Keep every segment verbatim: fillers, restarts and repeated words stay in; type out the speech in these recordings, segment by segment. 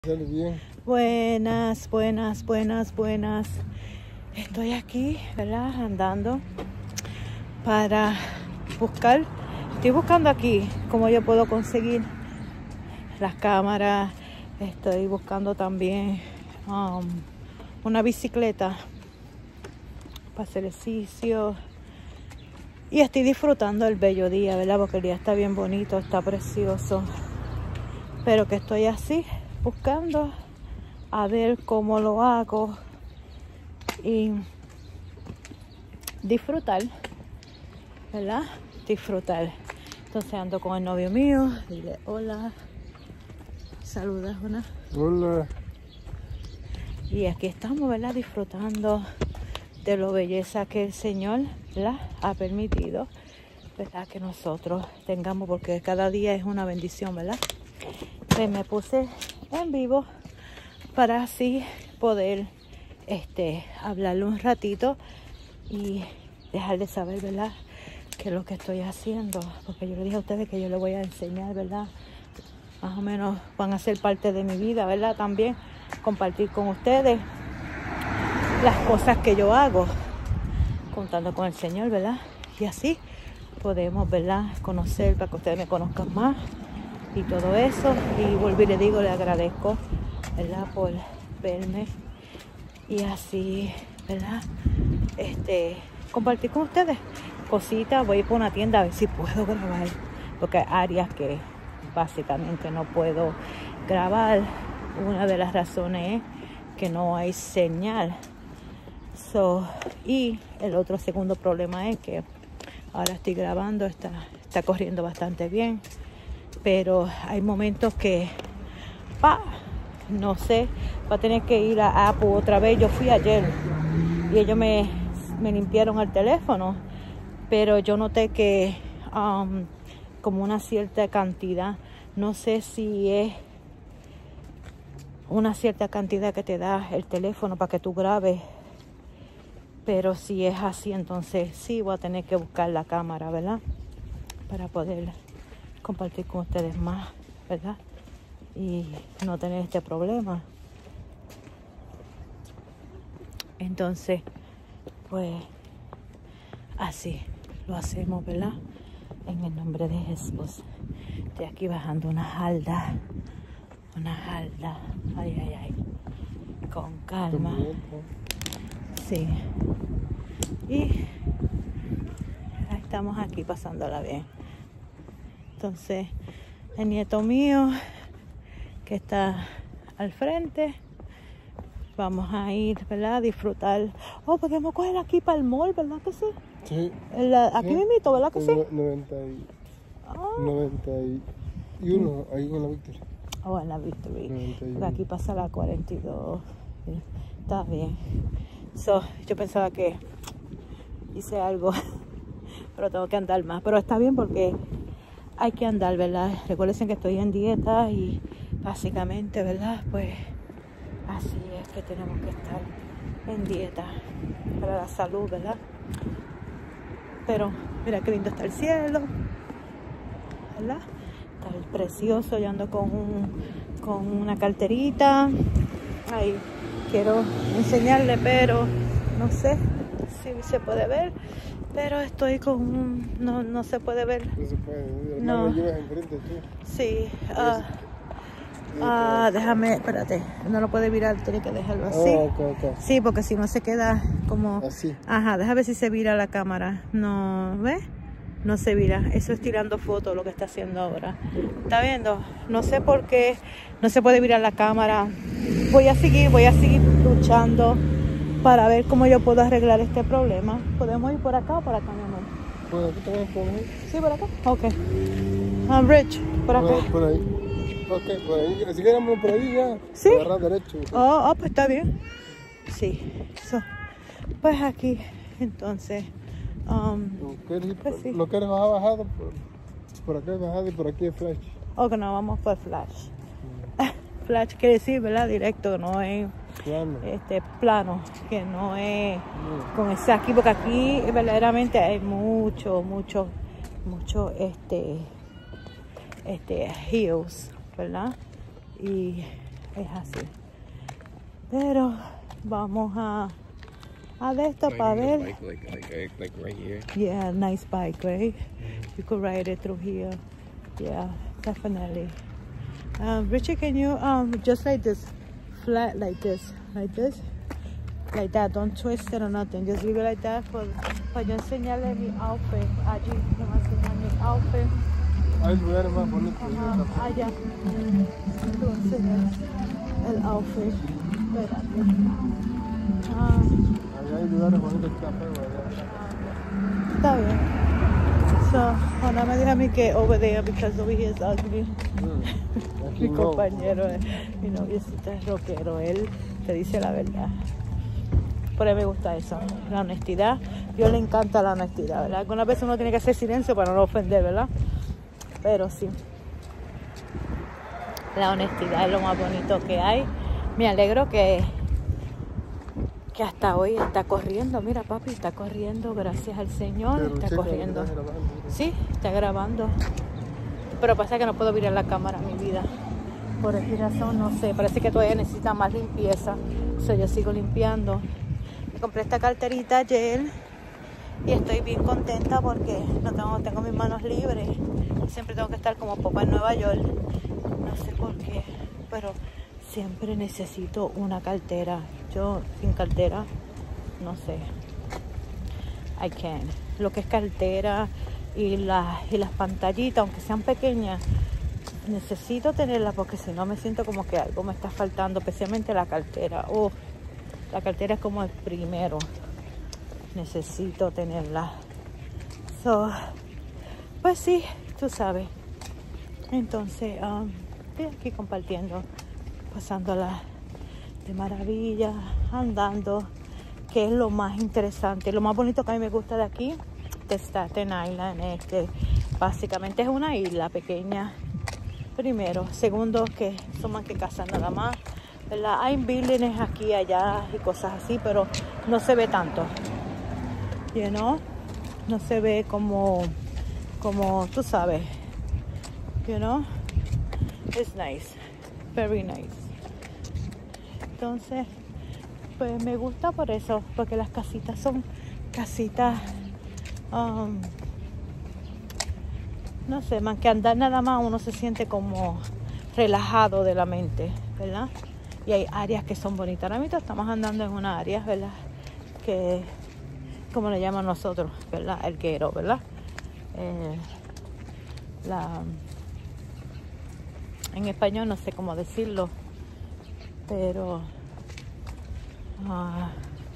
Sale bien. Buenas, buenas, buenas, buenas. Estoy aquí, ¿verdad? Andando para buscar. Estoy buscando aquí cómo yo puedo conseguir las cámaras. Estoy buscando también um, una bicicleta para hacer ejercicio. Y estoy disfrutando el bello día, ¿verdad? Porque el día está bien bonito, está precioso. Pero que estoy así, buscando a ver cómo lo hago y disfrutar, ¿verdad? Disfrutar. Entonces ando con el novio mío, dile hola, saluda, Jonás. Hola. Y aquí estamos, ¿verdad? Disfrutando de lo belleza que el Señor, ¿verdad?, ha permitido, ¿verdad?, que nosotros tengamos, porque cada día es una bendición, ¿verdad? Pues me puse en vivo para así poder este, hablarle un ratito y dejarles saber, ¿verdad?, que es lo que estoy haciendo. Porque yo le dije a ustedes que yo les voy a enseñar, ¿verdad? Más o menos van a ser parte de mi vida, ¿verdad? También compartir con ustedes las cosas que yo hago, contando con el Señor, ¿verdad? Y así podemos, ¿verdad?, conocer, para que ustedes me conozcan más y todo eso. Y volví, le digo, le agradezco, ¿verdad?, por verme y así, ¿verdad?, este, compartir con ustedes cositas. Voy a ir por una tienda a ver si puedo grabar, porque hay áreas que básicamente no puedo grabar. Una de las razones es que no hay señal. So, y el otro segundo problema es que ahora estoy grabando, está, está corriendo bastante bien, pero hay momentos que pa, no sé, va a tener que ir a Apple otra vez. Yo fui ayer y ellos me, me limpiaron el teléfono, pero yo noté que um, como una cierta cantidad, no sé si es una cierta cantidad que te da el teléfono para que tú grabes, pero si es así, entonces sí voy a tener que buscar la cámara, ¿verdad?, para poder compartir con ustedes más, ¿verdad?, y no tener este problema. Entonces, pues así lo hacemos, ¿verdad?, en el nombre de Jesús. Estoy aquí bajando una halda, una halda, ay, ay, ay, con calma. Sí. Y estamos aquí pasándola bien. Entonces, el nieto mío que está al frente, vamos a ir, ¿verdad?, a disfrutar. Oh, podemos coger aquí para el mall, ¿verdad que sí? Sí. El, aquí sí. Mismito, ¿verdad que sí? noventa y, oh. noventa y uno, ahí en la Victory. Oh, en la Victory. Porque aquí pasa la cuarenta y dos. Está bien. So, yo pensaba que hice algo, pero tengo que andar más. Pero está bien porque hay que andar, ¿verdad? Recuerden que estoy en dieta y básicamente, ¿verdad?, pues así es que tenemos que estar en dieta para la salud, ¿verdad? Pero mira qué lindo está el cielo, ¿verdad? Está el precioso. Yo ando con, un, con una carterita. Ahí quiero enseñarle, pero no sé si se puede ver. Pero estoy con un... No, no se puede ver. No se puede. No. Lo llevas enfrente tú. Sí. Uh, Ah, uh, déjame, espérate, no lo puede virar, tiene que dejarlo así. Oh, okay, okay. Sí, porque si no se queda como así. Ajá, déjame ver si se vira la cámara. No, ¿ves? No se vira. Eso es tirando fotos lo que está haciendo ahora. ¿Está viendo? No sé por qué no se puede virar la cámara. Voy a seguir, voy a seguir luchando para ver cómo yo puedo arreglar este problema. ¿Podemos ir por acá o por acá, mi amor? Bueno, aquí también podemos ir. Sí, por acá. Ok. I'm Rich, por acá. Por, por ahí. Ok, por ahí. Si queremos por ahí ya. Sí. Agarrar derecho. Oh, oh, pues está bien. Sí. So, pues aquí, entonces. Um, ¿No quieres, pues sí. ¿No quieres bajar bajado? Por, por acá es bajado y por aquí es flash. Ok, no, vamos por flash. Mm. Flash quiere decir, ¿verdad? Directo, no es plano. Este, plano, que no es mm. con ese aquí, porque aquí verdaderamente hay mucho, mucho, mucho, este, este, hills, ¿verdad? Y es así. Pero vamos a, a de esto para ver. Like, like, like, like right here. Yeah, nice bike, right? You could ride it through here. Yeah, definitely. Um, Richie, can you um just like this, flat like this, like this, like that? Don't twist it or nothing. Just leave it like that for para yo enseñarle mi outfit. Allí me va a enseñar mi outfit. Hay lugares más bonitos. Ajá, allá. Tú enseñas el outfit. Espérate. Ah, Allá hay lugares bonitos que café, ¿verdad? está bien. So, ahora me dice a mí que over there because over here is ugly. Mm. Mi compañero, mi noviecito es rockero, él te dice la verdad. Por ahí me gusta eso, la honestidad. Dios le encanta la honestidad, ¿verdad? Algunas veces uno tiene que hacer silencio para no ofender, ¿verdad? Pero sí, la honestidad es lo más bonito que hay. Me alegro que, que hasta hoy está corriendo. Mira, papi, está corriendo, gracias al Señor, está corriendo. Sí, está grabando. Pero pasa que no puedo mirar la cámara, mi vida. Por esa razón, no sé, parece que todavía necesita más limpieza. O sea, yo sigo limpiando. Me compré esta carterita ayer y estoy bien contenta porque no tengo, tengo mis manos libres. Siempre tengo que estar como popa en Nueva York. No sé por qué, pero siempre necesito una cartera. Yo sin cartera, no sé. I can't. Lo que es cartera y, la, y las pantallitas, aunque sean pequeñas, necesito tenerlas porque si no me siento como que algo me está faltando, especialmente la cartera. Oh, la cartera es como el primero. Necesito tenerla. So, pues sí, tú sabes. Entonces, um, estoy aquí compartiendo, pasándola de maravilla, andando, que es lo más interesante. Lo más bonito que a mí me gusta de aquí, de Staten Island, es que básicamente es una isla pequeña. Primero, segundo, que son más que casas nada más, ¿verdad? Hay buildings aquí y allá y cosas así, pero no se ve tanto, you know? No se ve como, como tú sabes, you know? It's nice, very nice. Entonces, pues me gusta por eso, porque las casitas son casitas, um, no sé, más que andar nada más uno se siente como relajado de la mente, ¿verdad? Y hay áreas que son bonitas. Ahora mismo estamos andando en una área, ¿verdad? Que, como le llaman nosotros, ¿verdad? El guero, ¿verdad? Eh, la, en español no sé cómo decirlo, pero uh,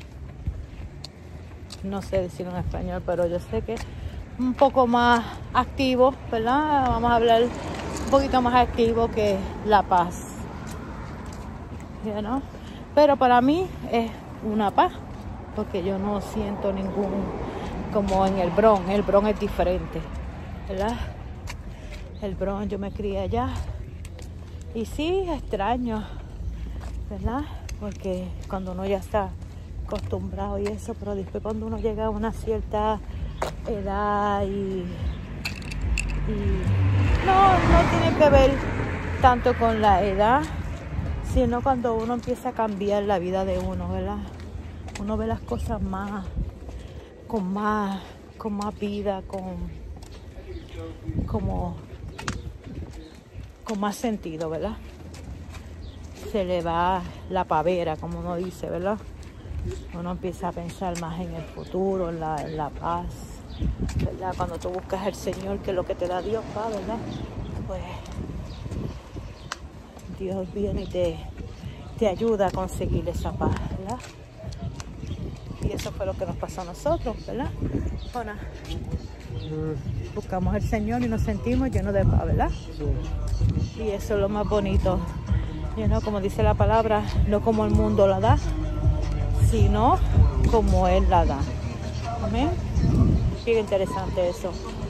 no sé decirlo en español, pero yo sé que un poco más activo, ¿verdad? Vamos a hablar un poquito más activo que La Paz, you know? Pero para mí es una paz, porque yo no siento ningún, como en el Bronx. El Bronx es diferente, ¿verdad? El Bronx, yo me crié allá y sí, extraño, ¿verdad? Porque cuando uno ya está acostumbrado y eso, pero después cuando uno llega a una cierta edad y, y no, no tiene que ver tanto con la edad, sino cuando uno empieza a cambiar la vida de uno, ¿verdad? Uno ve las cosas más, con más, con más vida, con, como, con más sentido, ¿verdad? Se le va la pavera, como uno dice, ¿verdad? Uno empieza a pensar más en el futuro, en la, en la paz, ¿verdad? Cuando tú buscas al Señor, que es lo que te da Dios, ¿va? ¿Verdad? Pues Dios viene y te, te ayuda a conseguir esa paz, ¿verdad? Y eso fue lo que nos pasó a nosotros, ¿verdad? Bueno, buscamos al Señor y nos sentimos llenos de paz, ¿verdad? Y eso es lo más bonito. You know, como dice la palabra, no como el mundo la da, sino como Él la da. Amén. Bien interesante eso.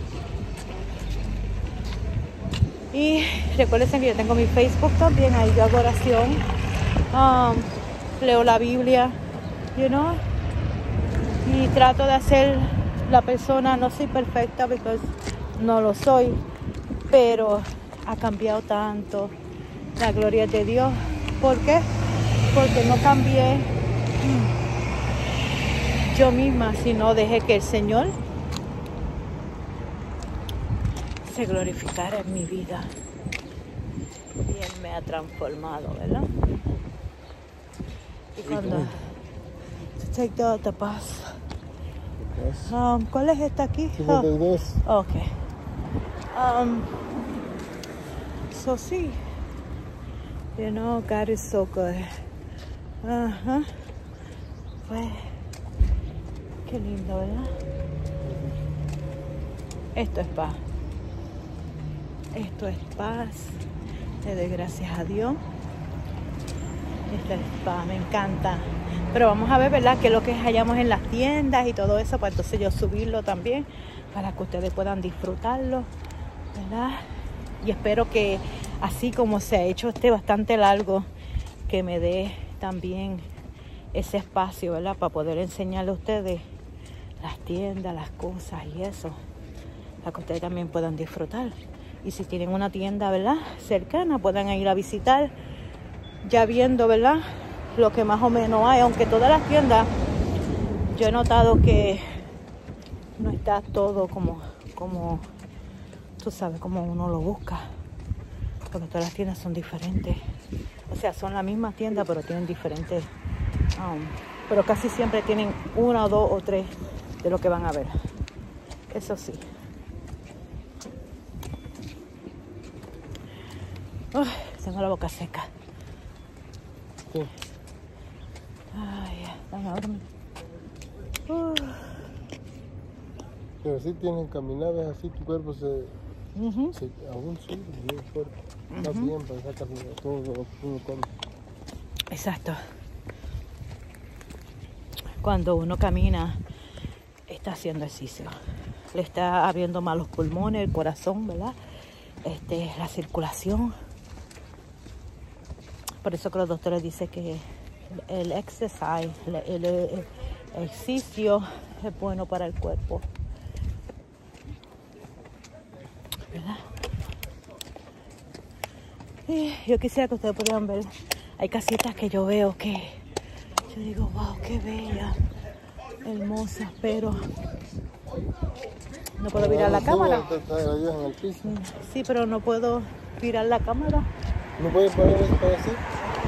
Y recuerden que yo tengo mi Facebook también, ahí yo hago oración, um, leo la Biblia, you know, y trato de hacer la persona, no soy perfecta porque no lo soy, pero ha cambiado tanto. La gloria de Dios, ¿Por qué? Porque no cambié yo misma, sino dejé que el Señor se glorificara en mi vida. Y Él me ha transformado, ¿verdad? Y cuando... To take the, the bus. Um, ¿Cuál es esta aquí? cincuenta y dos. Oh, ok. Um, so, sí. You know, God is so good. Ajá. Pues, qué lindo, ¿verdad? Esto es paz. Esto es paz. Le doy gracias a Dios. Esto es paz, me encanta. Pero vamos a ver, ¿verdad? Que lo que hallamos en las tiendas y todo eso, pues entonces yo subirlo también para que ustedes puedan disfrutarlo, ¿verdad? Y espero que así como se ha hecho este bastante largo, que me dé también ese espacio, ¿verdad? Para poder enseñarle a ustedes las tiendas, las cosas y eso, para que ustedes también puedan disfrutar. Y si tienen una tienda, ¿verdad?, cercana, puedan ir a visitar, ya viendo, ¿verdad?, lo que más o menos hay. Aunque todas las tiendas, yo he notado que no está todo como, como tú sabes, como uno lo busca. Porque todas las tiendas son diferentes. O sea, son la misma tienda, pero tienen diferentes. Um, pero casi siempre tienen una o dos o tres de lo que van a ver. Eso sí. Uy, tengo la boca seca. Sí. Ay, ya, dame a dormir. Uh. Pero sí tienen caminadas así, tu cuerpo se, Uh-huh. se aún sube bien fuerte. Está uh-huh. bien para sacar todo lo que uno come. Exacto. Cuando uno camina, está haciendo ejercicio. Le está abriendo más los pulmones, el corazón, ¿verdad? Este, la circulación. Por eso que los doctores dicen que el exercise, el, el, el ejercicio es bueno para el cuerpo, ¿verdad? Y yo quisiera que ustedes pudieran ver, hay casitas que yo veo que yo digo, wow, qué bella, hermosa, pero no puedo virar la cámara. Sí, pero no puedo virar la cámara. ¿No puedes poner eso para así?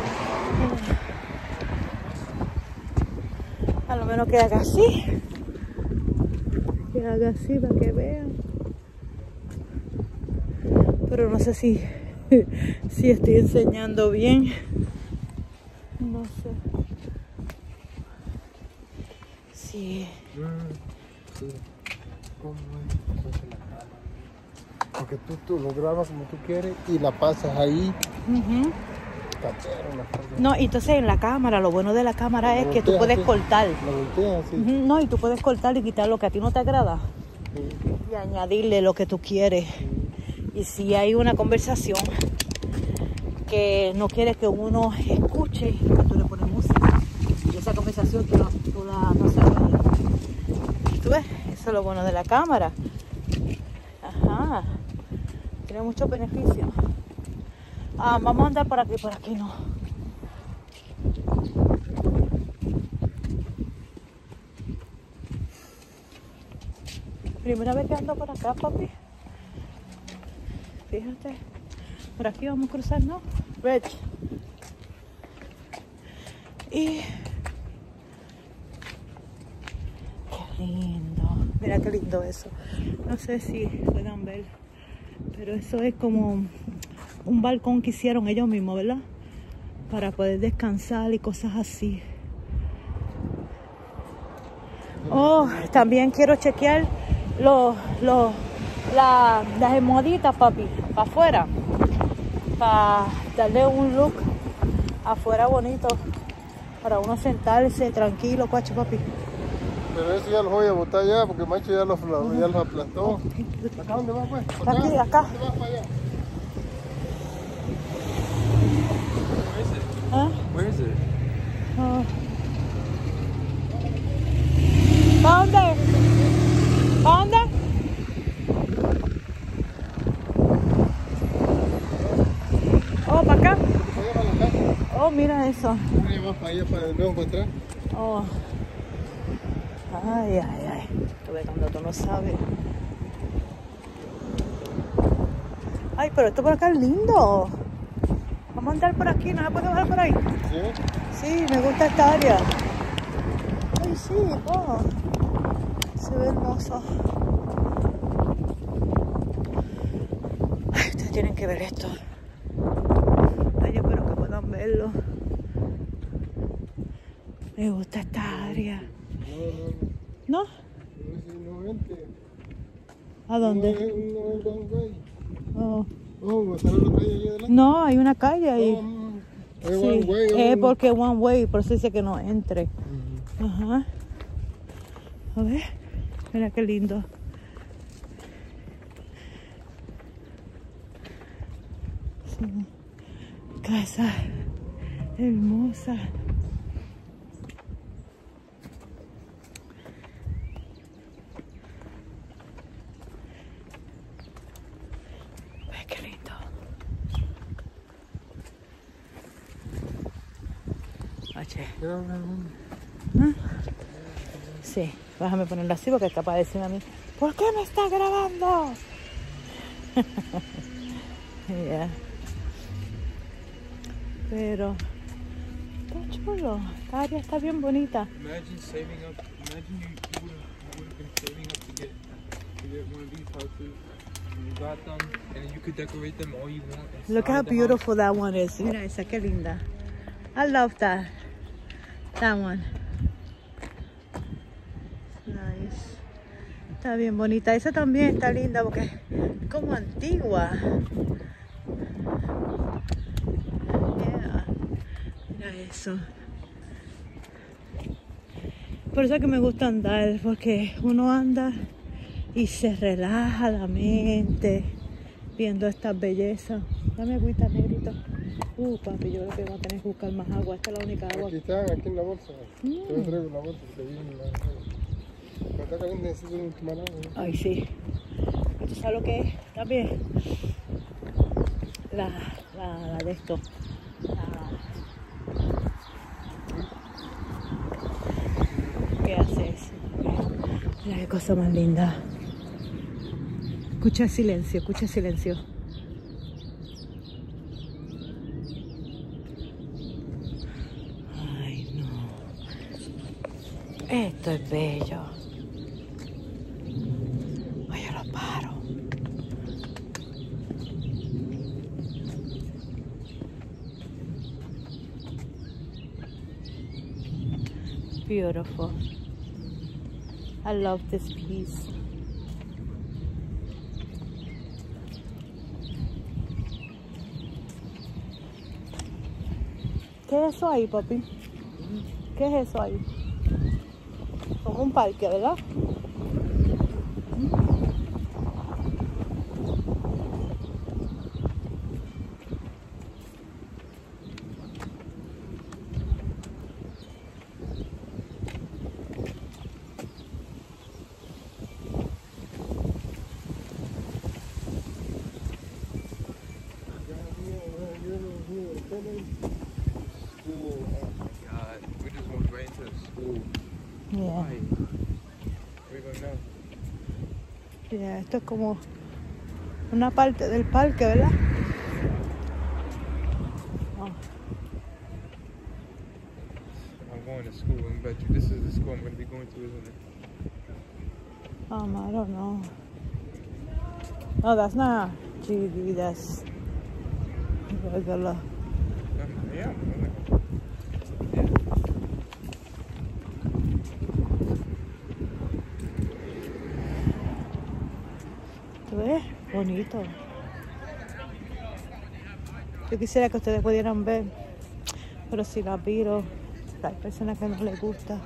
A lo menos que haga así. Que haga así para que vean. Pero no sé si, si estoy enseñando bien. No sé. Sí. Sí. ¿Cómo es? Porque tú, tú lo grabas como tú quieres y la pasas ahí. Uh-huh. Tapero, no, y entonces en la cámara, lo bueno de la cámara la es que tú puedes así. cortar. La volteas así. Uh-huh. No, y tú puedes cortar y quitar lo que a ti no te agrada. Sí. Y añadirle lo que tú quieres. Sí. Y si hay una conversación que no quieres que uno escuche, pues tú le pones música. Y esa conversación tú la, tú la no se oye. ¿Tú ves? Eso es lo bueno de la cámara. Ajá. Tiene muchos beneficios. Ah, vamos a andar por aquí, por aquí no. Primera vez que ando por acá, papi. Fíjate. Por aquí vamos a cruzar, ¿no? Rich. Y... qué lindo. Mira qué lindo eso. No sé si puedan ver. Pero eso es como un balcón que hicieron ellos mismos, ¿verdad? Para poder descansar y cosas así. Oh, también quiero chequear los, los, la, las almohaditas, papi, para afuera. Para darle un look afuera bonito. Para uno sentarse tranquilo, cuacho, papi. Pero eso ya los voy a botar ya, porque macho ya los, ya los aplastó. ¿Acá dónde vas, pues? ¿Para aquí, acá? ¿Dónde vas para allá? Where is it? ¿Ah? Where is it? Oh. ¿Para dónde? ¿Para dónde? Oh, ¿para acá? Voy a la casa. es eso? Mira, más para allá, para de nuevo para atrás. Oh. Ay, ay, ay. Tú ves cuando tú no sabes. Ay, pero esto por acá es lindo. Vamos a andar por aquí, ¿no se puede bajar por ahí? Sí. Sí, me gusta esta área. Ay, sí, oh. Se ve hermoso. Ay, ustedes tienen que ver esto. Ay, yo espero que puedan verlo. Me gusta esta área. No, no, ¿No? no. No, no, vente. ¿A dónde? No, no, no, no. Oh. Oh, ¿va a salir la calle ahí adelante? No, hay una calle ahí. Oh, mm, hay Sí, one way, es one- porque one way, por eso dice que no entre. Ujú. Ajá. A ver, mira qué lindo. Sí. Casa hermosa. Ay, qué lindo. Oye. Mira, mira, mira. Sí, déjame ponerlo así porque es capaz de decirme a mí, ¿por qué me está grabando? Yeah. Pero está chulo, esta área está bien bonita. Imagine saving up. Imagine you, you would have you would have been saving up to get to get one of these houses. And you got them, and then you could decorate them all you want. inside Look how the house. beautiful that one is. Mira esa, qué linda. I love that. That one. Nice. Está bien bonita. Esa también está linda porque es como antigua. Yeah. Mira eso. Por eso es que me gusta andar, porque uno anda y se relaja la mente viendo estas bellezas. Dame agüita, negrito. Uh, papi, yo creo que vamos a tener que buscar más agua. Esta es la única agua. Aquí están, aquí en la bolsa. Mm. Yo traigo la bolsa porque viene la. Cuando está caliente necesito un tomar agua. Ay, sí. ¿Tú sabes lo que es? También. La, la, la de esto. La... ¿Qué haces? Mira qué cosa más linda. Escucha el silencio, escucha el silencio. Ay, no. Esto es bello. Oye, los pájaros. Beautiful. I love this piece. ¿Qué es eso ahí, papi? ¿Qué es eso ahí? Como un parque, ¿verdad? God, we just walked right into the school. Yeah. Why? Where are we going now? Yeah, esto es como una parte del parque, ¿verdad? Oh. I'm going to school, and bet you this is the school I'm going to be going to, isn't it? Um, I don't know. No, that's not G V, that's regular. Um, yeah. I'm like, ¿Tú ves? Bonito. Yo quisiera que ustedes pudieran ver, pero si la miro, hay personas que no les gusta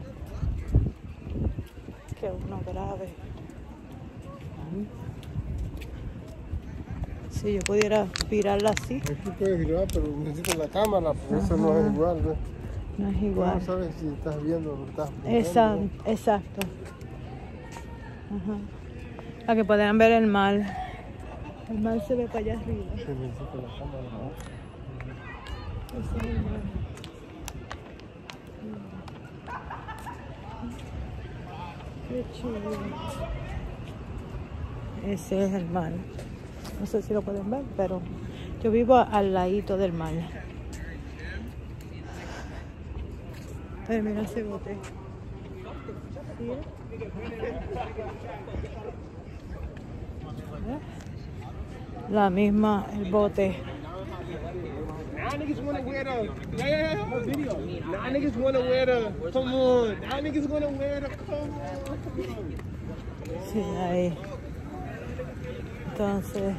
que uno grabe. Si yo pudiera virarla así, Aquí puedes grabar, pero necesitas la cámara, porque eso no es igual, ¿ves? no es ¿Cómo igual. sabes si estás viendo o no estás viendo? Esa, exacto. Ajá. Para que puedan ver el mar. El mar se ve para allá arriba. Se necesita la cámara, ¿no? Ese es el mar. Qué chulo. Ese es el mar. No sé si lo pueden ver, pero yo vivo al ladito del mar. Ay, mira ese bote. ¿Sí? La misma, el bote. Now niggas wanna wear the yeah, yeah, yeah, video. Now niggas wanna wear the come on. Now niggas wanna wear the come on. Sí, ahí. Entonces,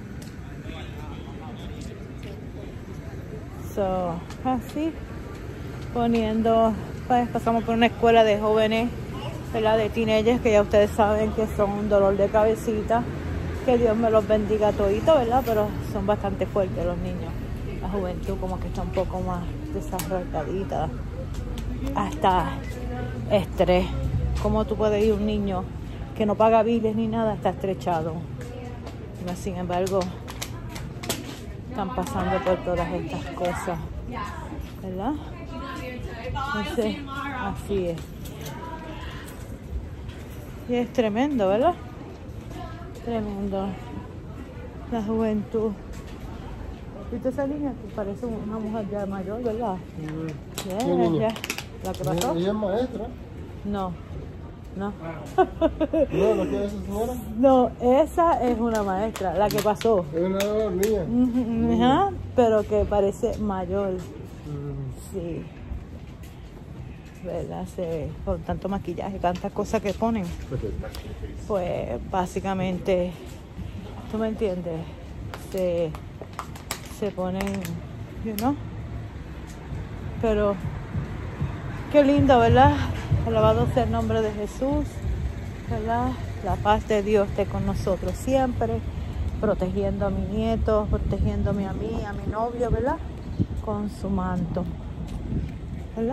so, así, poniendo, pues pasamos por una escuela de jóvenes, ¿verdad? De teenagers, que ya ustedes saben que son un dolor de cabecita. Que Dios me los bendiga todito, ¿verdad? Pero son bastante fuertes los niños. La juventud como que está un poco más desarrolladita. Hasta estrés. ¿Cómo tú puedes ir un niño que no paga biles ni nada? Está estrechado. Pero, sin embargo, están pasando por todas estas cosas, ¿verdad? Entonces, así es. Y es tremendo, ¿verdad? Tremendo. La juventud. ¿Viste esa niña? Que parece una mujer ya mayor, ¿verdad? Mm. Yeah, ¿Qué niña? yeah. ¿La que pasó? Ella es maestra. No. No. No, ¿la que es esa señora? No, esa es una maestra, la que pasó. Es una niña. Ujú, ajá, pero que parece mayor. Mm. Sí. ¿Verdad? Se, con tanto maquillaje, tantas cosas que ponen. Pues básicamente, ¿tú me entiendes? Se, se ponen, you know. Pero qué lindo, ¿verdad? Alabado sea el nombre de Jesús, ¿verdad? La paz de Dios esté con nosotros siempre, protegiendo a mi nieto, protegiéndome a mí, a mi novio, ¿verdad? Con su manto, ¿verdad?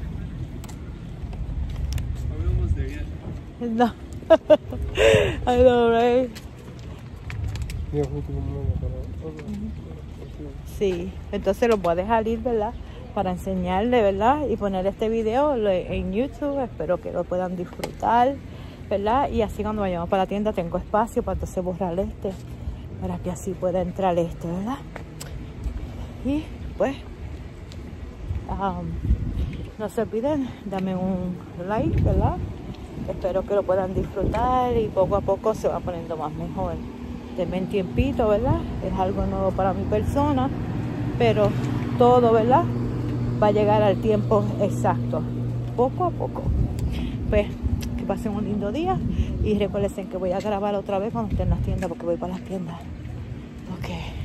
Are we almost there yet? No. I know, right? Y es justo como una para- Sí, entonces los voy a dejar ir, ¿verdad? Para enseñarle, ¿verdad? Y poner este video en YouTube. Espero que lo puedan disfrutar, ¿verdad? Y así cuando vayamos para la tienda tengo espacio para entonces borrar este, para que así pueda entrar este, ¿verdad? Y pues, um, no se olviden, dame un like, ¿verdad? Espero que lo puedan disfrutar y poco a poco se va poniendo más mejor. Denme un tiempito, ¿verdad? Es algo nuevo para mi persona, pero todo, ¿verdad? Va a llegar al tiempo exacto, poco a poco. Pues que pasen un lindo día y recuerden que voy a grabar otra vez cuando esté en las tiendas, porque voy para las tiendas. Ok.